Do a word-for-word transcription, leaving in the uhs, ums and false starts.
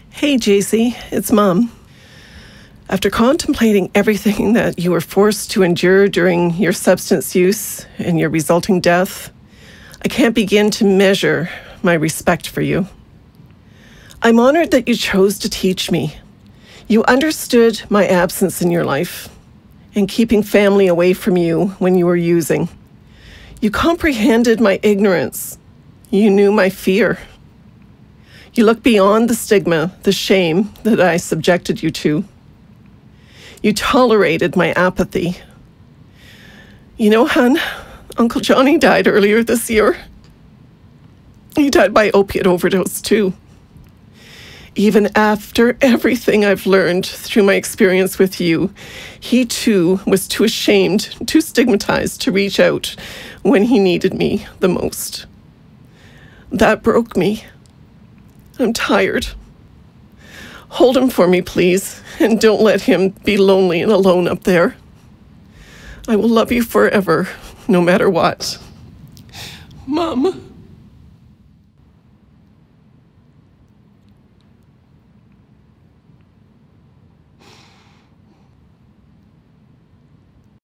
Hey, J C, it's Mom. After contemplating everything that you were forced to endure during your substance use and your resulting death, I can't begin to measure my respect for you. I'm honored that you chose to teach me. You understood my absence in your life and keeping family away from you when you were using. You comprehended my ignorance. You knew my fear. You looked beyond the stigma, the shame that I subjected you to. You tolerated my apathy. You know, hon, Uncle Johnny died earlier this year. He died by opiate overdose, too. Even after everything I've learned through my experience with you, he too was too ashamed, too stigmatized to reach out when he needed me the most. That broke me. I'm tired. Hold him for me, please, and don't let him be lonely and alone up there. I will love you forever, no matter what. Mom.